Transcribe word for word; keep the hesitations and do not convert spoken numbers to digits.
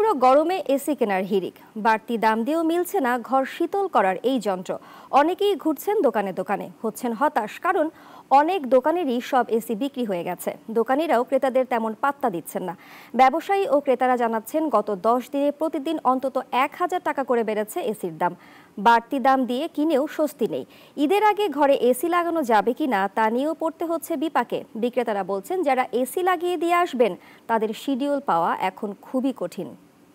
তীব্র গরমে এসি কেনার হিড়িক, বাড়তি দাম দিয়েও মিলছে না ঘর শীতল করার এই যন্ত্র। অনেকেই ঘুরছেন দোকানে দোকানে, হচ্ছেন হতাশ, কারণ অনেক দোকানেরই সব এসি বিক্রি হয়ে গেছে। দোকানিরাও ক্রেতাদের তেমন পাত্তা দিচ্ছেন না। ব্যবসায়ী ও ক্রেতারা জানাচ্ছেন, গত দশ দিনে প্রতিদিন অন্তত এক হাজার টাকা করে বেড়েছে এসির দাম। বাড়তি দাম দিয়ে কিনেও স্বস্তি নেই। ঈদের আগে ঘরে এসি লাগানো যাবে কিনা তা নিয়েও পড়তে হচ্ছে বিপাকে। বিক্রেতারা বলছেন, যারা এসি লাগিয়ে দিয়ে আসবেন তাদের শিডিউল পাওয়া এখন খুবই কঠিন।